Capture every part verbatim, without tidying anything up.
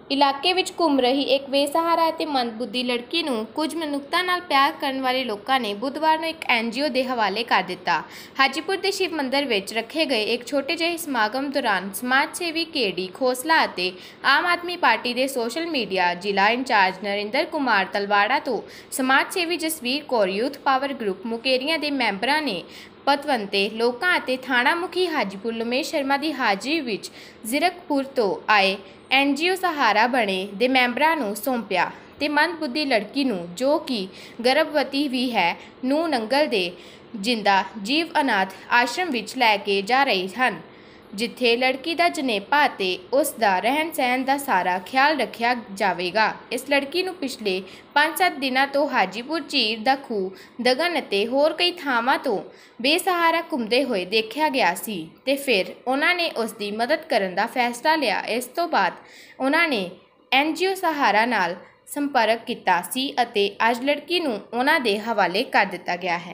ਇਲਾਕੇ ਵਿੱਚ ਘੁੰਮ ਰਹੀ ਇੱਕ ਬੇਸਹਾਰਾ ਅਤੇ ਮੰਦਬੁੱਧੀ ਲੜਕੀ ਨੂੰ ਕੁਝ ਮਨੁੱਖਤਾ ਨਾਲ ਪਿਆਰ ਕਰਨ ਵਾਲੇ ਲੋਕਾਂ ਨੇ ਬੁੱਧਵਾਰ ਨੂੰ ਇੱਕ ਐਨ ਜੀ ਓ ਦੇ ਹਵਾਲੇ ਕਰ ਦਿੱਤਾ। ਹਾਜੀਪੁਰ ਦੇ ਸ਼ਿਵ ਮੰਦਿਰ ਵਿੱਚ ਰੱਖੇ ਗਏ ਇੱਕ ਛੋਟੇ ਜਿਹੇ ਸਮਾਗਮ ਦੌਰਾਨ ਸਮਾਜ ਸੇਵੀ ਕੇ ਡੀ ਖੋਸਲਾ ਅਤੇ ਆਮ ਆਦਮੀ ਪਾਰਟੀ ਦੇ ਸੋਸ਼ਲ ਮੀਡੀਆ ਜ਼ਿਲ੍ਹਾ ਇੰਚਾਰਜ ਨਰਿੰਦਰ ਕੁਮਾਰ ਤਲਵਾੜਾ ਤੋਂ ਸਮਾਜ ਸੇਵੀ Jasvir Kaur youth power group Mukerian ਦੇ ਮੈਂਬਰਾਂ ਨੇ ਪਤਵੰਤੇ ਲੋਕਾਂ ਅਤੇ ਥਾਣਾ ਮੁਖੀ ਹਾਜੀਪੁਰ ਲੁਮੇਸ਼ ਸ਼ਰਮਾ ਦੀ ਹਾਜ਼ਰੀ ਵਿੱਚ ਜ਼ੀਰਕਪੁਰ ਤੋਂ ਆਏ ਐਨ ਜੀ ਓ ਸਹਾਰਾ ਬਣੇ ਦੇ ਮੈਂਬਰਾਂ ਨੂੰ ਸੌਂਪਿਆ ਤੇ ਮੰਦਬੁੱਧੀ ਲੜਕੀ ਨੂੰ ਜੋ ਕਿ ਗਰਭਵਤੀ ਵੀ ਹੈ ਨੂੰ ਨੰਗਲ ਦੇ ਜਿੰਦਾ ਜੀਵ ਅਨਾਥ ਆਸ਼ਰਮ ਵਿੱਚ ਲੈ ਕੇ ਜਾ ਰਹੇ ਹਨ, ਜਿੱਥੇ ਲੜਕੀ ਦਾ ਜਨੇਪਾ ਅਤੇ ਉਸ ਦਾ ਰਹਿਣ ਸਹਿਣ ਦਾ ਸਾਰਾ ਖਿਆਲ ਰੱਖਿਆ ਜਾਵੇਗਾ। ਇਸ ਲੜਕੀ ਨੂੰ ਪਿਛਲੇ ਪੰਜ ਸੱਤ ਦਿਨਾਂ ਤੋਂ ਹਾਜੀਪੁਰ ਝੀਰ ਦਾ ਖੂਹ, ਦਗਨ ਅਤੇ ਹੋਰ ਕਈ ਥਾਵਾਂ ਤੋਂ ਬੇਸਹਾਰਾ ਘੁੰਮਦੇ ਹੋਏ ਦੇਖਿਆ ਗਿਆ ਸੀ ਤੇ ਫਿਰ ਉਹਨਾਂ ਨੇ ਉਸ ਦੀ ਮਦਦ ਕਰਨ ਦਾ ਫੈਸਲਾ ਲਿਆ। ਇਸ ਤੋਂ ਬਾਅਦ ਉਹਨਾਂ ਨੇ ਐਨ ਜੀ ਓ ਸਹਾਰਾ ਨਾਲ ਸੰਪਰਕ ਕੀਤਾ ਸੀ ਅਤੇ ਅੱਜ ਲੜਕੀ ਨੂੰ ਉਹਨਾਂ ਦੇ ਹਵਾਲੇ ਕਰ ਦਿੱਤਾ ਗਿਆ ਹੈ।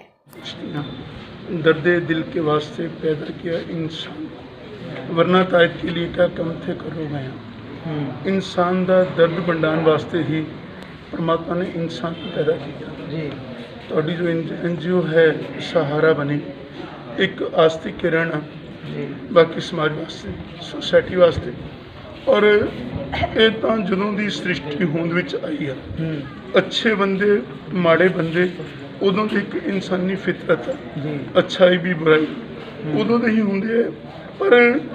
दर्दे दिल के वास्ते पैदा किया इंसान, वरना तायद के लिए क्या कम थे करो गया। इंसान का दर्द वंडाण वास्ते ही परमात्मा ने इंसान को पैदा किया जी। तो जो एन जी ओ है सहारा बनी एक आस्ती किरण जी, बाकी समाज वास्ते सोसाइटी वास्ते। और ये तो ਜਦੋਂ ਦੀ सृष्टि होंद विच आई है, अच्छे बंदे माड़े बंदे उदों की एक इंसानी फितरत है, अच्छाई भी बुराई उदों के ही होंगे। पर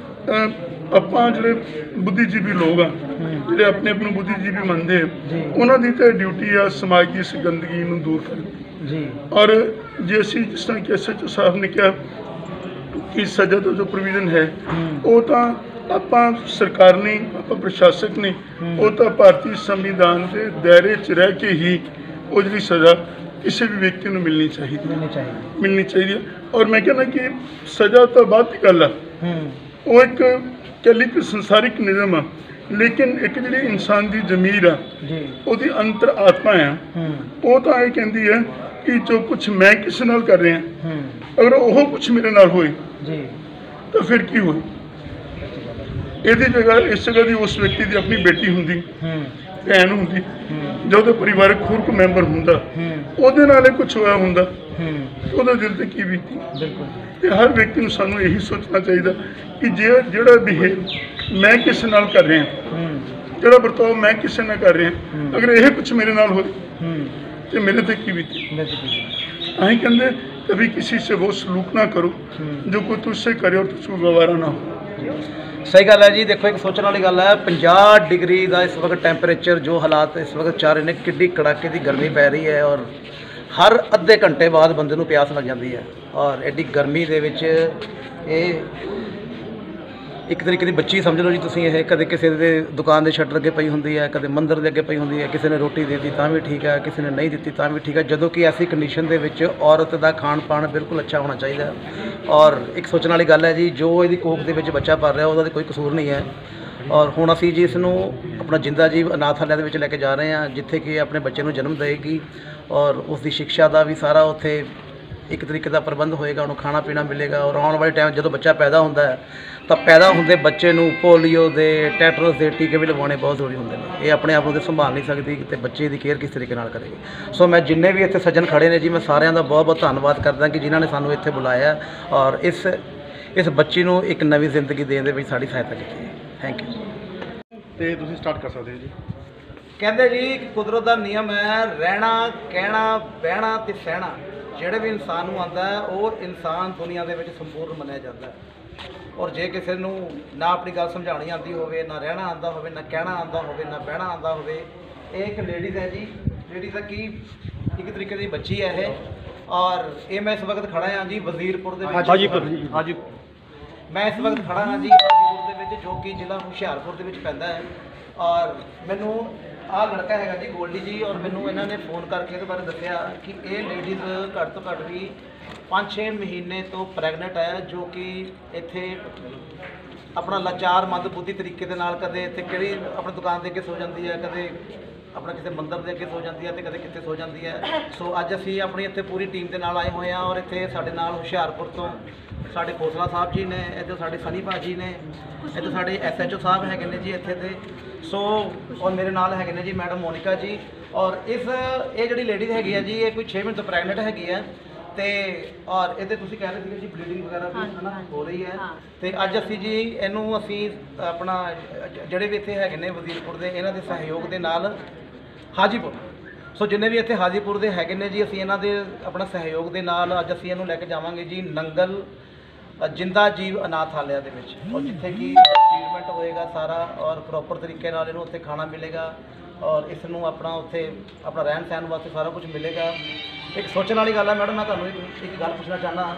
ਆਪਾਂ ਜਿਹੜੇ ਬੁੱਧੀਜੀਵੀ ਲੋਕ ਆ, ਜਿਹੜੇ ਆਪਣੇ ਆਪ ਨੂੰ ਬੁੱਧੀਜੀਵੀ ਮੰਨਦੇ ਆ, ਉਹਨਾਂ ਦੀ ਤਾਂ ਡਿਊਟੀ ਆ ਸਮਾਜ ਦੀ ਇਸ ਗੰਦਗੀ ਨੂੰ ਦੂਰ ਕਰਨ ਦੀ। ਔਰ ਜੇ ਅਸੀਂ ਜਿਸ ਤਰ੍ਹਾਂ ਕਿ ਐਸ ਐਚ ਓ ਸਾਹਿਬ ਨੇ ਕਿਹਾ ਕਿ ਸਜ਼ਾ ਦਾ ਜੋ ਪ੍ਰੋਵੀਜ਼ਨ ਹੈ ਉਹ ਤਾਂ ਆਪਾਂ ਸਰਕਾਰ ਨੇ, ਆਪਾਂ ਪ੍ਰਸ਼ਾਸਕ ਨੇ, ਉਹ ਤਾਂ ਭਾਰਤੀ ਸੰਵਿਧਾਨ ਦੇ ਦਾਇਰੇ 'ਚ ਰਹਿ ਕੇ ਹੀ ਉਹ ਜਿਹੜੀ ਸਜ਼ਾ ਕਿਸੇ ਵੀ ਵਿਅਕਤੀ ਨੂੰ ਮਿਲਣੀ ਚਾਹੀਦੀ ਮਿਲਣੀ ਚਾਹੀਦੀ ਹੈ। ਔਰ ਮੈਂ ਕਹਿੰਦਾ ਕਿ ਸਜ਼ਾ ਤਾਂ ਬਾਅਦ ਦੀ ਗੱਲ ਆ, ਉਹ ਇੱਕ ਕਹਿ ਲਈ ਕਿ ਸੰਸਾਰਿਕ ਨਿਯਮ ਆ, ਲੇਕਿਨ ਇੱਕ ਜਿਹੜੀ ਇਨਸਾਨ ਦੀ ਜ਼ਮੀਰ ਆ, ਉਹਦੀ ਅੰਤਰ ਆਤਮਾ ਆ, ਉਹ ਤਾਂ ਇਹ ਕਹਿੰਦੀ ਹੈ ਕਿ ਜੋ ਕੁਛ ਮੈਂ ਕਿਸੇ ਨਾਲ ਕਰ ਰਿਹਾ, ਅਗਰ ਉਹ ਕੁਛ ਮੇਰੇ ਨਾਲ ਹੋਏ ਤਾਂ ਫਿਰ ਕੀ ਹੋਏ। ਇਹਦੀ ਜਗ੍ਹਾ ਇਸ ਜਗ੍ਹਾ ਦੀ ਉਸ ਵਿਅਕਤੀ ਦੀ ਆਪਣੀ ਬੇਟੀ ਹੁੰਦੀ, ਭੈਣ ਹੁੰਦੀ, ਜਾਂ ਉਹਦਾ ਪਰਿਵਾਰਕ ਹੋਰ ਕੋਈ ਮੈਂਬਰ ਹੁੰਦਾ, ਉਹਦੇ ਨਾਲ ਇਹ ਕੁਛ ਹੋਇਆ ਹੁੰਦਾ, ਉਹਦੇ ਦਿਲ 'ਤੇ ਕੀ ਬੀਤੀ। ਤੇ ਹਰ ਵਿਅਕਤੀ ਨੂੰ ਸਾਨੂੰ ਇਹੀ ਸੋਚਣਾ ਚਾਹੀਦਾ ਕਿ ਜੇ ਜਿਹੜਾ ਬਿਹੇਵ ਮੈਂ ਕਿਸੇ ਨਾਲ ਕਰ ਰਿਹਾ, ਜਿਹੜਾ ਵਰਤਾਓ ਮੈਂ ਕਿਸੇ ਨਾਲ ਕਰ ਰਿਹਾ, ਅਗਰ ਇਹ ਕੁਛ ਮੇਰੇ ਨਾਲ ਹੋਏ ਤੇ ਮੇਰੇ 'ਤੇ ਕੀ ਬੀਤੀ। ਅਸੀਂ ਕਹਿੰਦੇ ਕभी किसी से वो सलूक ना करो जो कोई तुझसे करे और तुझको गवारा ना हो। सही गल है जी। देखो एक सोचने वाली गल है, पचास डिग्री का इस वक्त टैंपरेचर जो हालात इस वक्त चाह रहे हैं, किड्डी कड़ाके की गर्मी पै रही है और हर अद्धे घंटे बाद बंदे नूं प्यास लग जाती है। और एडी गर्मी दे विच ये एक तरीके की बच्ची समझ लो जी तुसीं, ये कदे किसी दे दुकान के शटर अगे पई हुंदी है, कदे मंदिर के अगे पई हुंदी है, किसी ने रोटी दे दी तां भी ठीक है, किसी ने नहीं दी तां भी ठीक है। जदों कि ऐसी कंडीशन दे विच औरत का खाण पाण बिल्कुल अच्छा होना चाहिए। और एक सोचने वाली गल है जी, जो इहदी कोख दे विच बच्चा पल रहा उहदा कोई कसूर नहीं है। और हुण असीं जी इसनूं अपना जिंदा जीव अनाथालय दे विच लैके जा रहे हैं, जिथे कि अपने बच्चे नूं जन्म देगी और उसकी शिक्षा का भी सारा उत्थे एक तरीके का प्रबंध होएगा, उन्होंने खाना पीना मिलेगा। और आने वाले टाइम जो बच्चा पैदा होता है तो पैदा होंदे बच्चे नूं पोलियो दे, टैटनस दे टीके भी लगवाने बहुत जरूरी होंगे हैं। ये अपने आप को संभाल नहीं सकती तो बच्चे की केयर किस तरीके नाल करेगी। सो मैं जिन्ने भी इत्थे सज्जन खड़े ने जी, मैं सारिਆਂ ਦਾ बहुत बहुत धन्यवाद करदा कि जिन्होंने सानू इत्थे बुलाया और इस इस बच्ची नूं एक नवी जिंदगी देने दे विच साडी सहायता की है। Thank you. ਤੇ ਤੁਸੀਂ ਸਟਾਰਟ ਕਰ ਸਕਦੇ ਜੀ। कहते जी कुदरत का नियम है, रहना कहना बहना तो सहना जोड़े भी इंसान नूं आंदा है वो इंसान दुनिया के संपूर्ण मनिया जाता है। और जे किसी नूं ना अपनी गल समझानी आती होवे, ना रहना आंदा होवे, ना कहना आंदा होवे, ना बहना आंदा होवे। एक लेडीज़ है जी, लेडीज़ है कि एक तरीके की बच्ची है ये। और ये मैं इस वक्त खड़ा हाँ जी वजीरपुर दे विच। हाजीपुर हाजी मैं इस वक्त खड़ा हाँ जी हाजीपुर दे विच, जो कि जिला हुशियारपुर दे विच पैंदा है। और मैनू आ लड़का है जी गोल्डी जी, और मैनू इन्होंने फोन करके इस बारे दसिया कि ये लेडीज़ घट तो घट भी पाँच छे महीने तो प्रैगनेंट है, जो कि इत्थे अपना लाचार मंदबुद्धि तरीके दे नाल कदे इत्थे किहड़ी अपनी दुकान दे अगे सो जाती है, कदे अपना किसी मंदिर के अगे सो जाती है, तो कदे कित्थे सो जाती है। सो अज असीं अपनी इत्थे पूरी टीम के नाल आए हुए हैं और इत्थे साडे नाल हुशियारपुर तो ਸਾਡੇ ਖੋਸਲਾ ਸਾਹਿਬ ਜੀ ਨੇ, ਇੱਥੇ ਸਾਡੇ ਸਨੀ ਭਾਜੀ ਨੇ, ਇੱਥੇ ਸਾਡੇ ਐਸ ਐਚ ਓ ਸਾਹਿਬ ਹੈਗੇ ਨੇ ਜੀ ਇੱਥੇ ਤੇ। ਸੋ ਔਰ ਮੇਰੇ ਨਾਲ ਹੈਗੇ ਨੇ ਜੀ ਮੈਡਮ ਮੋਨਿਕਾ ਜੀ। ਔਰ ਇਸ ਇਹ ਜਿਹੜੀ ਲੇਡੀ ਹੈਗੀ ਹੈ ਜੀ, ਇਹ ਕੋਈ ਛੇ ਮਹੀਨੇ ਤੋਂ ਪ੍ਰੈਗਨੈਂਟ ਹੈਗੀ ਹੈ ਤੇ ਔਰ ਇਹਦੇ ਤੁਸੀਂ ਕਹਿ ਰਹੇ ਸੀਗੇ ਜੀ ਬਲੀਡਿੰਗ ਵਗੈਰਾ ਵੀ ਹੈ ਨਾ ਹੋ ਰਹੀ ਹੈ। ਤੇ ਅੱਜ ਅਸੀਂ ਜੀ ਇਹਨੂੰ ਅਸੀਂ ਆਪਣਾ ਜ- ਜਿਹੜੇ ਵੀ ਇੱਥੇ ਹੈਗੇ ਨੇ ਵਜ਼ੀਰਪੁਰ ਦੇ, ਇਹਨਾਂ ਦੇ ਸਹਿਯੋਗ ਦੇ ਨਾਲ ਹਾਜੀਪੁਰ, ਸੋ ਜਿੰਨੇ ਵੀ ਇੱਥੇ ਹਾਜੀਪੁਰ ਦੇ ਹੈਗੇ ਨੇ ਜੀ, ਅਸੀਂ ਇਹਨਾਂ ਦੇ ਆਪਣਾ ਸਹਿਯੋਗ ਦੇ ਨਾਲ ਅੱਜ ਅਸੀਂ ਇਹਨੂੰ ਲੈ ਕੇ ਜਾਵਾਂਗੇ ਜੀ ਨੰਗਲ ਅ, ਜਿੰਦਾ ਜੀਵ ਅਨਾਥਾਲਿਆ ਦੇ ਵਿੱਚ, ਔਰ ਜਿੱਥੇ ਕਿ ਟ੍ਰੀਟਮੈਂਟ ਹੋਏਗਾ ਸਾਰਾ, ਔਰ ਪ੍ਰੋਪਰ ਤਰੀਕੇ ਨਾਲ ਇਹਨੂੰ ਉੱਥੇ ਖਾਣਾ ਮਿਲੇਗਾ, ਔਰ ਇਸ ਨੂੰ ਆਪਣਾ ਉੱਥੇ ਆਪਣਾ ਰਹਿਣ ਸਹਿਣ ਵਾਸਤੇ ਸਾਰਾ ਕੁਝ ਮਿਲੇਗਾ। ਇੱਕ ਸੋਚਣ ਵਾਲੀ ਗੱਲ ਹੈ ਮੈਡਮ, ਮੈਂ ਤੁਹਾਨੂੰ ਇੱਕ ਇੱਕ ਗੱਲ ਪੁੱਛਣਾ ਚਾਹੁੰਦਾ,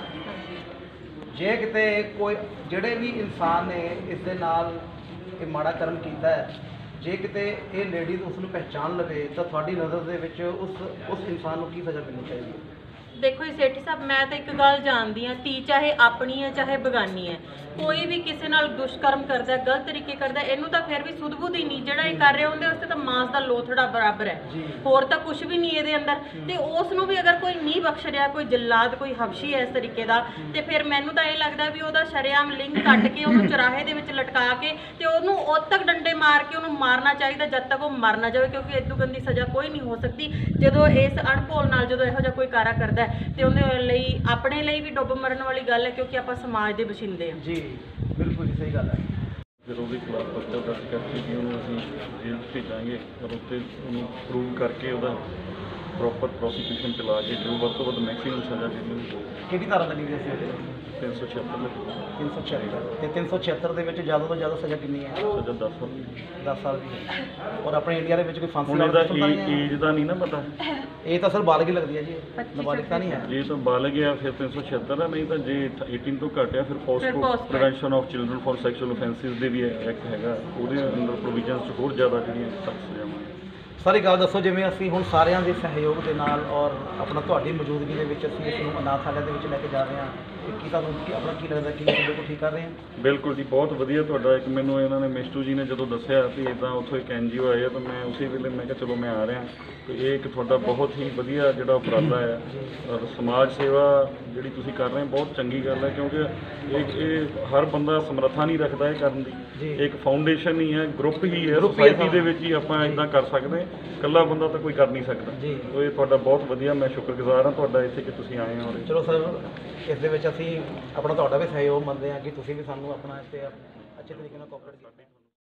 ਜੇ ਕਿਤੇ ਕੋਈ ਜਿਹੜੇ ਵੀ ਇਨਸਾਨ ਨੇ ਇਸ ਦੇ ਨਾਲ ਇਹ ਮਾੜਾ ਕਰਮ ਕੀਤਾ ਹੈ, ਜੇ ਕਿਤੇ ਇਹ ਲੇਡੀਜ਼ ਉਸ ਨੂੰ ਪਹਿਚਾਣ ਲਵੇ ਤਾਂ ਤੁਹਾਡੀ ਨਜ਼ਰ ਦੇ ਵਿੱਚ ਉਸ ਉਸ ਇਨਸਾਨ ਨੂੰ ਕੀ ਸਜ਼ਾ ਮਿਲਣੀ ਚਾਹੀਦੀ ਹੈ? ਦੇਖੋ ਜੀ ਸੇਠੀ ਸਾਹਿਬ, ਮੈਂ ਤਾਂ ਇੱਕ ਗੱਲ ਜਾਣਦੀ ਹਾਂ, ਧੀ ਚਾਹੇ ਆਪਣੀ ਹੈ ਚਾਹੇ ਬਗਾਨੀ ਹੈ, ਕੋਈ ਵੀ ਕਿਸੇ ਨਾਲ ਦੁਸ਼ਕਰਮ ਕਰਦਾ, ਗਲਤ ਤਰੀਕੇ ਕਰਦਾ, ਇਹਨੂੰ ਤਾਂ ਫਿਰ ਵੀ ਸੁਧ-ਬੁੱਧ ਹੀ ਨਹੀਂ, ਜਿਹੜਾ ਇਹ ਕਰ ਰਿਹਾ ਉਹਦੇ ਵਾਸਤੇ ਤਾਂ ਮਾਂਸ ਦਾ ਲੋਥੜਾ ਬਰਾਬਰ ਹੈ, ਹੋਰ ਤਾਂ ਕੁਝ ਵੀ ਨਹੀਂ ਇਹਦੇ ਅੰਦਰ। ਤੇ ਉਸ ਨੂੰ ਵੀ ਅਗਰ ਕੋਈ ਨਹੀਂ ਬਖਸ਼ ਰਿਹਾ, ਕੋਈ ਜਲਾਦ, ਕੋਈ ਹਬਸ਼ੀ ਹੈ ਇਸ ਤਰੀਕੇ ਦਾ, ਤੇ ਫਿਰ ਮੈਨੂੰ ਤਾਂ ਇਹ ਲੱਗਦਾ ਵੀ ਉਹਦਾ ਸ਼ਰੇਆਮ ਲਿੰਗ ਕੱਟ ਕੇ ਉਹਨੂੰ ਚੁਰਾਹੇ ਦੇ ਵਿੱਚ ਲਟਕਾ ਕੇ ਤੇ ਉਹਨੂੰ ਉਦ ਤੱਕ ਡੰਡੇ ਮਾਰ ਕੇ ਉਹਨੂੰ ਮਾਰਨਾ ਚਾਹੀਦਾ ਜਦ ਤੱਕ ਉਹ ਮਰ ਨਾ ਜਾਵੇ, ਕਿਉਂਕਿ ਇਦੋਂ ਗੰਦੀ ਸਜ਼ਾ ਕੋਈ ਨਹੀਂ ਹੋ ਸਕਦੀ ਜਦੋਂ ਇਸ ਅਣਭੋਲ ਨਾਲ ਜਦੋਂ ਇਹੋ ਜਿਹਾ ਕੋਈ ਕਾਰਾ ਕਰਦਾ ਤੇ ਉਹਦੇ ਲਈ ਆਪਣੇ ਲਈ ਵੀ ਡੁੱਬ ਮਰਨ ਵਾਲੀ ਗੱਲ ਹੈ, ਕਿਉਂਕਿ ਆਪਾਂ ਸਮਾਜ ਦੇ ਵਸਿੰਦੇ ਹਾਂ। ਜੀ ਬਿਲਕੁਲ ਜੀ, ਸਹੀ ਗੱਲ ਹੈ। ਫਿਰ ਉਹਦੇ ਖਿਲਾਫ ਪਰਚਾ ਦਰਜ ਕਰਕੇ ਜੀ ਉਹਨੂੰ ਅਸੀਂ ਜੇਲ੍ਹ ਭੇਜਾਂਗੇ, ਔਰ ਉੱਤੇ ਉਹਨੂੰ ਪ੍ਰੂਵ ਕਰਕੇ ਉਹਦਾ ਪ੍ਰੋਪਰ ਪ੍ਰੋਸੀਕਿਊਸ਼ਨ ਚਲਾ ਕੇ ਜੋ ਵੱਧ ਤੋਂ ਵੱਧ ਮੈਕਸੀਮਮ ਸਜ਼ਾ ਦੇਣੀ ਹੋਊਗੀ। ਕਿਹੜੀ ਧਾਰਾ ਲੱਗੀ ਹੋਈ ਸੀ ਉਹਦੇ? ਤਿੰਨ ਸੌ ਛਿਹੱਤਰ ਲੱਗੀ, ਤਿੰਨ ਸੌ ਛਿਹੱਤਰ ਤੇ ਤਿੰਨ ਸੌ ਛਿਹੱਤਰ ਦੇ ਵਿੱਚ ਜ਼ਿਆਦਾ ਤੋਂ ਜ਼ਿਆਦਾ ਸਜ਼ਾ ਕਿੰਨੀ ਹੈ? ਸਜ਼ਾ ਦਸ ਸਾਲ ਦੀ। ਦਸ ਸਾਲ ਦੀ ਹੈ। ਔਰ ਆਪਣੇ ਇੰਡੀਆ ਦੇ ਵਿੱਚ ਕੋਈ ਫਾਂਸੀ ਹੁਣ ਵਾਲਾ ਇਹਦਾ system ਤਾਂ ਨਹੀਂ ਹੈ? ਏਜ ਦਾ ਨਹੀਂ ਨਾ ਪਤਾ, ਇਹ ਤਾਂ ਸਰ ਬਾਲਗ ਹੀ ਲੱਗਦੀ ਹੈ ਜੀ, ਨਾਬਾਲਿਗ ਤਾਂ ਨਹੀਂ ਹੈ। ਜੇ ਤਾਂ ਬਾਲਗ ਆ ਫਿਰ ਤਿੰਨ ਸੌ ਛਿਹੱਤਰ ਆ, ਨਹੀਂ ਤਾਂ ਜੇ ਅਠਾਰਾਂ ਤੋਂ ਘੱਟ ਆ ਫਿਰ ਫਿਰ POCSO post- prevention of children for sexual offences ਦੇ ਵੀ ਐਕਟ ਹੈਗਾ, ਉਹਦੇ ਅੰਡਰ ਪ੍ਰੋਵੀਜ਼ਨਸ 'ਚ ਹੋਰ ਜ਼ਿਆਦਾ ਜਿਹੜੀਆਂ ਸਖਤ ਸਜ਼ਾਵਾਂ। ਸਾਰੀ ਗੱਲ ਦੱਸੋ, ਜਿਵੇਂ ਅਸੀਂ ਹੁਣ ਸਾਰਿਆਂ ਦੇ ਸਹਿਯੋਗ ਦੇ ਨਾਲ ਔਰ ਆਪਣਾ ਤੁਹਾਡੀ ਮੌਜੂਦਗੀ ਦੇ ਵਿੱਚ ਅਸੀਂ ਇਸ ਨੂੰ ਅਨਾਥਾਲਿਆ ਦੇ ਵਿੱਚ ਲੈ ਕੇ ਜਾ ਰਹੇ ਹਾਂ, ਤੇ ਕੀ ਤੁਹਾਨੂੰ ਕੀ ਆਪਣਾ ਕੀ ਲੱਗਦਾ ਕਿ ਇਹ ਬਿਲਕੁਲ ਠੀਕ ਕਰ ਰਹੇ ਹਾਂ? ਬਿਲਕੁਲ ਜੀ, ਬਹੁਤ ਵਧੀਆ ਤੁਹਾਡਾ। ਇੱਕ ਮੈਨੂੰ ਇਹਨਾਂ ਨੇ ਮਿਸਟੂ ਜੀ ਨੇ ਜਦੋਂ ਦੱਸਿਆ ਵੀ ਇੱਦਾਂ ਉੱਥੋਂ ਇੱਕ ਐਨ ਜੀ ਓ ਆਏ ਆ, ਤਾਂ ਮੈਂ ਉਸੇ ਵੇਲੇ ਮੈਂ ਕਿਹਾ ਚਲੋ ਮੈਂ ਆ ਰਿਹਾ। ਤੇ ਇਹ ਇੱਕ ਤੁਹਾਡਾ ਬਹੁਤ ਹੀ ਵਧੀਆ ਜਿਹੜਾ ਉਪਰਾਲਾ ਹੈ, ਔਰ ਸਮਾਜ ਸੇਵਾ ਜਿਹੜੀ ਤੁਸੀਂ ਕਰ ਰਹੇ ਹੋ ਬਹੁਤ ਚੰਗੀ ਗੱਲ ਹੈ, ਕਿਉਂਕਿ ਇਹ ਇਹ ਹਰ ਬੰਦਾ ਸਮਰੱਥਾ ਨਹੀਂ ਰੱਖਦਾ ਇਹ ਕਰਨ ਦੀ। ਇਹ ਇੱਕ ਫਾਊਂਡੇਸ਼ਨ ਹੀ ਹੈ, ਗਰੁੱਪ ਹੀ ਹੈ, ਸੋਸਾਇਟੀ ਦੇ ਵਿੱਚ ਹੀ ਆਪਾਂ ਇੱਦਾਂ ਕਰ ਸਕਦੇ ਹਾਂ, ਇਕੱਲਾ ਬੰਦਾ ਤਾਂ ਕੋਈ ਕਰ ਨਹੀਂ ਸਕਦਾ। ਉਹ ਇਹ ਤੁਹਾਡਾ ਬਹੁਤ ਵਧੀਆ, ਮੈਂ ਸ਼ੁਕਰਗੁਜ਼ਾਰ ਹਾਂ ਤੁਹਾਡਾ ਇੱਥੇ ਕਿ ਤੁਸੀਂ ਆਏ ਹੋ। ਚਲੋ ਸਰ, ਇਸ ਦੇ ਵਿੱਚ ਅਸੀਂ ਆਪਣਾ ਤੁਹਾਡਾ ਵੀ ਸਹਿਯੋਗ ਮੰਨਦੇ ਹਾਂ ਕਿ ਤੁਸੀਂ ਵੀ ਸਾਨੂੰ ਆਪਣਾ ਇੱਥੇ ਅੱਛੇ ਤਰੀਕੇ ਨਾਲ ਕੋਆਪਰੇਟ ਕੀਤਾ।